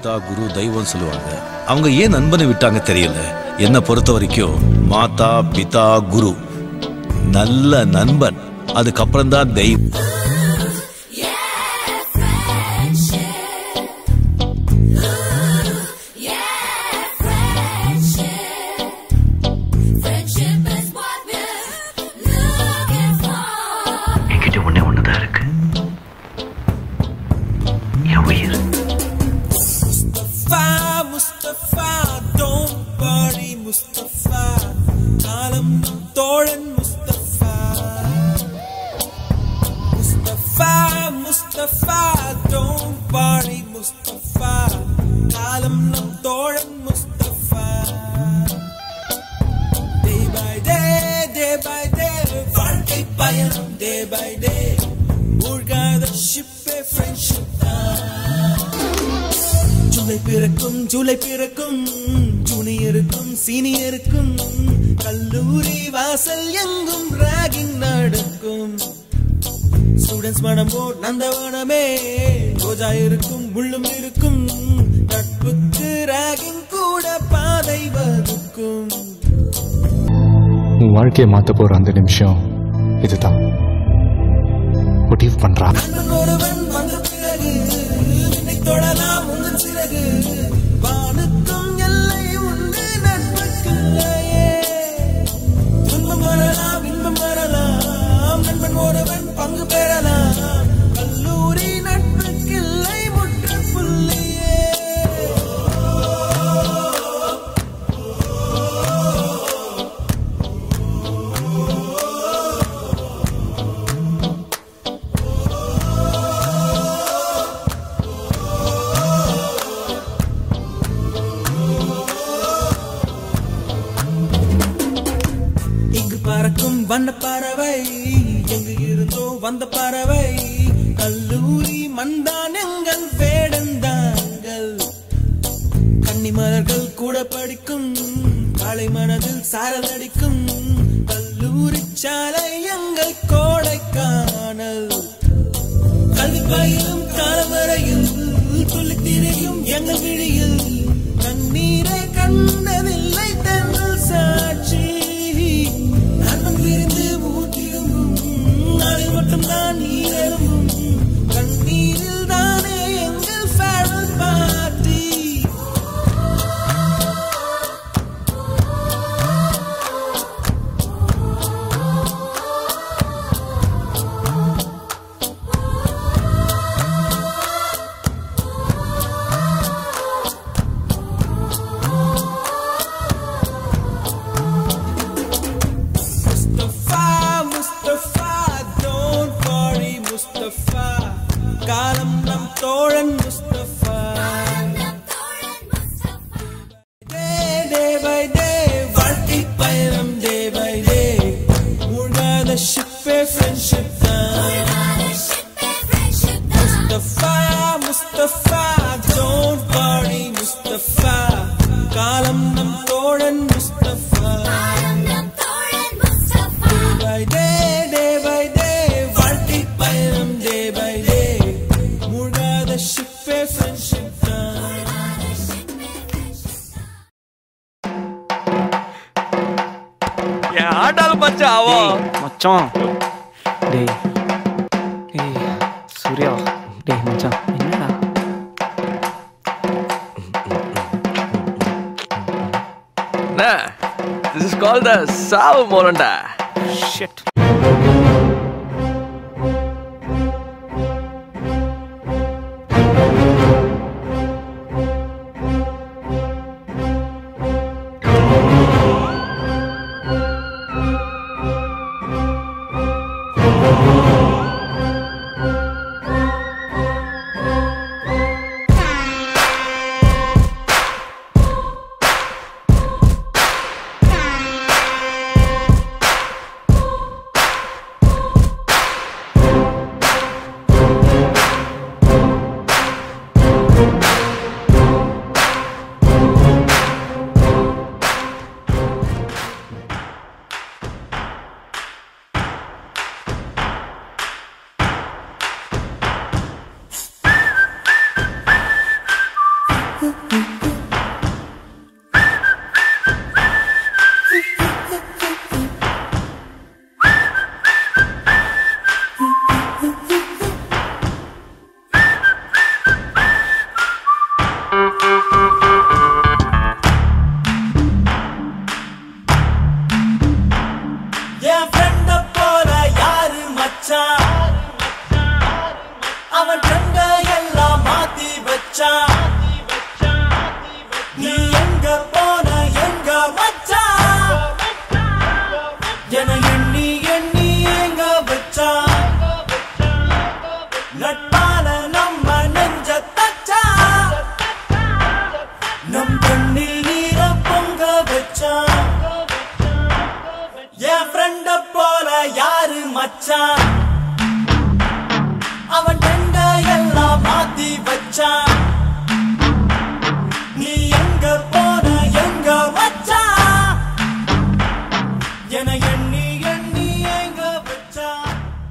பிதா குரு தெய்வம் சொல்லுவாங்க. அவங்க ஏன் நண்பனை விட்டாங்க தெரியல. என்ன பொறுத்த வரைக்கும் மாதா பிதா குரு நல்ல நண்பன், அதுக்கப்புறம் தான் தெய்வம். ஜூலை பிறக்கும் ஜூனியருக்கும் சீனியருக்கும் கல்லூரி வாசல் எங்கும் ராகிங் நடக்கும். ஸ்டூடெண்ட்ஸ் மனம் போட் நந்தவனமே ரோஜா இருக்கும் முள்ளும் இருக்கும். நட்புக்கு ராகிங் கூட பாதை வகுக்கும். உன் வாழ்க்கையை மாத்த போற அந்த நிமிஷம் இதுதான். முடிவு பண்றான் ஒருவன் வந்த பிறகு தொடலாம் உங்கள் சிறகு. வானுக்கும் எல்லை உண்டு நட்புக்குள்ளையே. துன்பம் வரலாம் இன்பம் வரலாம், நண்பன் ஒருவன் பங்கு பெறலாம். கல்லூரி நட்புக்கில்லை முற்றுப்புள்ளியே. பறக்கும் வண்ண பறவை எங்கு இருந்தோ வந்த பறவை. கல்லூரி மந்தான் எங்கள் வேடந்தாங்கள். கன்னிமலர்கள் கூட படிக்கும் காலை மனதில் சாரல் அடிக்கும். கல்லூரி சாலை எங்கள் கோடைக்கானல். கல்வி பயிலும் காலம் வரையில் துள்ளி திரையும் எங்கள் விழியில். கண்ணீரை கண்டதில்லை தென்றல் சாட்சி. விரிந்து ஊற்றிரும்பும் நாளை மட்டும் தான் நீரும். கண்ணீரில் தானே எங்கள் ஃபேர்வெல் பார்ட்டி. காலம் நம் தோழன் முஸ்தபா. டே பை டே வாழ்க்கை பயணம். டே பை டே மூழ்காத ஷிப்பே ஃப்ரெண்ட்ஷிப் தான். Mustafa Mustafa don't worry Mustafa. காலம் நம் தோழன் முஸ்தபா. டே பை டே வாழ்க்கை பயணம். டே பை டே மூழ்காத ஷிப்பே ஃப்ரெண்ட்ஷிப் தான். ஆடால் மச்சாவோ மச்சான். டேய் ஏய் சூர்யா. டேய் மச்சான் என்னடா? This is called the Savu Moranda. Shit. எங்க போன எங்க மச்சான் என எண்ணி எண்ணி எங்க வச்சான் நட்பால நம்ம நெஞ்ச தச்சான் நம் கண்ணில் நீர பொங்க வச்சான் என் ஃப்ரெண்ட போல யாரு மச்சான் அவன் டெண்ட எல்லாம் மாத்தி வச்சான் நீ எங்க போன எங்க வச்சான் என எண்ணி எண்ணி எங்க வச்சான்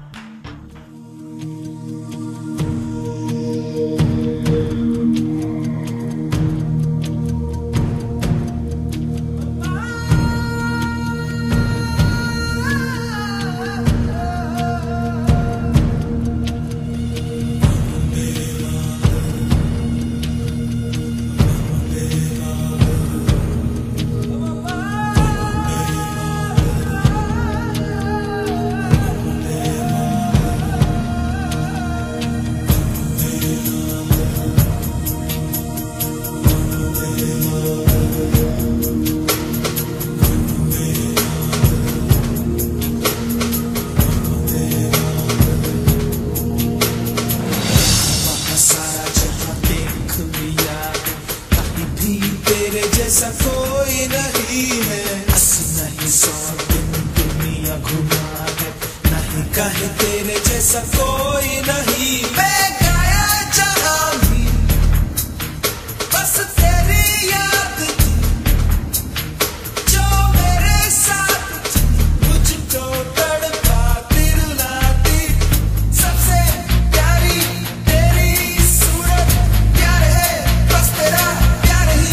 जैसा कोई नहीं है अस्सी नहीं 100 दिन दुनिया घुमा है नहीं कहे तेरे जैसा कोई नहीं मैं गाया जहां भी बस तेरी याद थी जो मेरे साथ थी मुझको तड़पाती रुलाती सबसे प्यारी तेरी सूरत प्यार है बस तेरा प्यार ही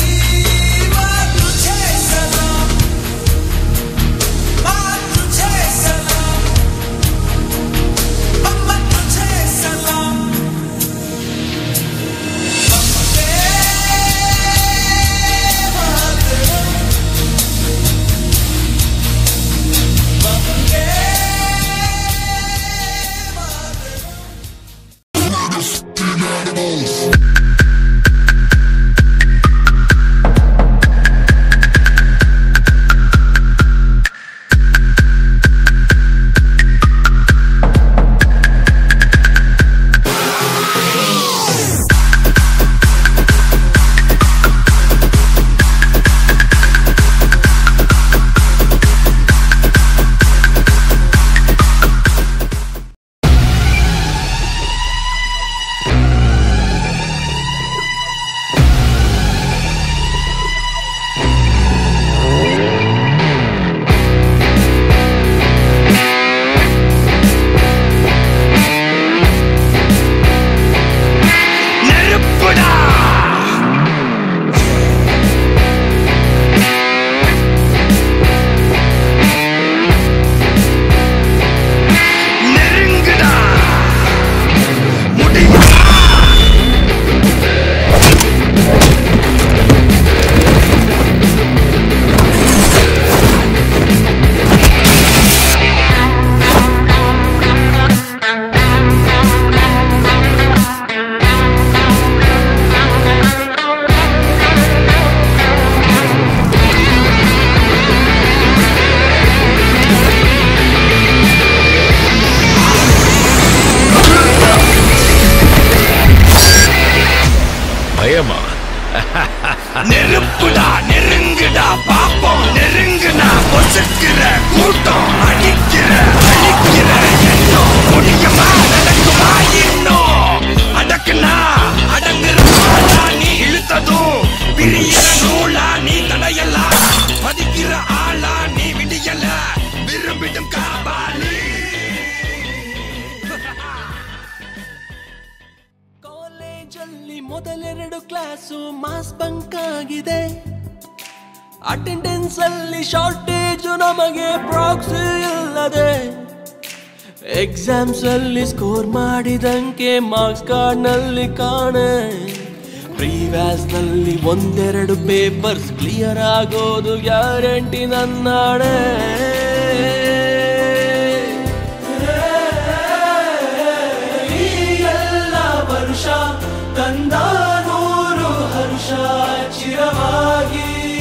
பயமா? நெருப்புடா நெருங்குடா பாப்போம் நெருங்குனா பொசுக்கிற கூட்டம் அடிக்கிற அடிக்கிற எண்ணம் முடியுமா நடக்குமா இன்னும் அடக்குனா அடங்குற நீ இழுத்ததும் பிரியிற நூலா நீ தடையலாம் பதிக்கிற ஆளா நீ விடியல விரும்பிடும் காபாலி ಕಾಲೇಜಲ್ಲಿ ಮೊದಲೆರಡು ಕ್ಲಾಸು ಮಾಸ್ ಬಂಕ್ ಆಗಿದೆ ಅಟೆಂಡೆನ್ಸ್ ಅಲ್ಲಿ ಶಾರ್ಟೇಜು ನಮಗೆ ಪ್ರಾಕ್ಸಿ ಇಲ್ಲದೆ ಎಕ್ಸಾಮ್ಸ್ ಅಲ್ಲಿ ಸ್ಕೋರ್ ಮಾಡಿದಂಗೆ ಮಾರ್ಕ್ಸ್ ಕಾರ್ಡ್ ನಲ್ಲಿ ಕಾಣೆ ಪ್ರೀವ್ಯಾಸ್ ನಲ್ಲಿ ಒಂದೆರಡು ಪೇಪರ್ಸ್ ಕ್ಲಿಯರ್ ಆಗೋದು ಗ್ಯಾರಂಟಿ ನನ್ನಾಣೆ ತಂದ ನೂರು ಹರ್ಷ ಚಿರವಾಗಿ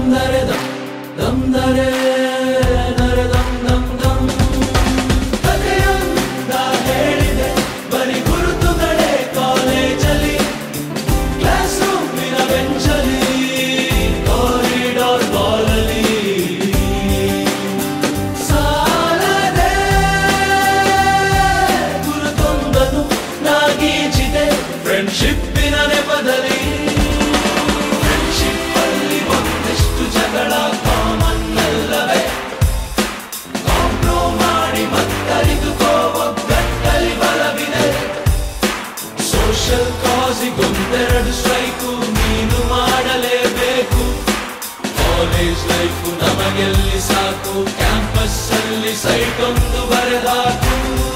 dare dam dare nare dam dam dam ಕಥೆಯೊಂದ ಹೇಳಿದೆ ಬರೀ ಗುರುತುಗಳೇ ಕಾಲೇಜಲ್ಲಿ ಕ್ಲಾಸ್ ರೂಮಿನ ಬೆಂಚಲ್ಲಿ ಕಾರಿಡಾರ್ ಬಾಲಲ್ಲಿ ಸಾಲದೆ ಗುರುತೊಂದನು ನಾಗೀಚಿದೆ ಫ್ರೆಂಡ್ಶಿಪ್ಪಿನ ನೆಪದಲ್ಲಿ ಫ್ರೆಂಡ್ಶಿಪ್ ಅಲ್ಲಿ ಒಂದೆಷ್ಟು ಜಗಳ ಕಾಮನ್ ಅಲ್ಲವೇ ಕಾಂಪ್ರೋ ಮಾಡಿ ಮತ್ತರಿದುಕೋ ಒಗ್ಗಟ್ಟಲ್ಲಿ ಬಲವಿದೆ ಸೋಷಲ್ ಕಾಸಿಗೊಂದೆರಡು ಸ್ಟ್ರೈಕು ನೀನು ಮಾಡಲೇಬೇಕು ಕಾಲೇಜ್ ಲೈಫು ನಮಗೆಲ್ಲಿ ಸಾಕು ಕ್ಯಾಂಪಸ್ ಅಲ್ಲಿ ಸೈಟ್ ಒಂದು ಬರೆದಾಕು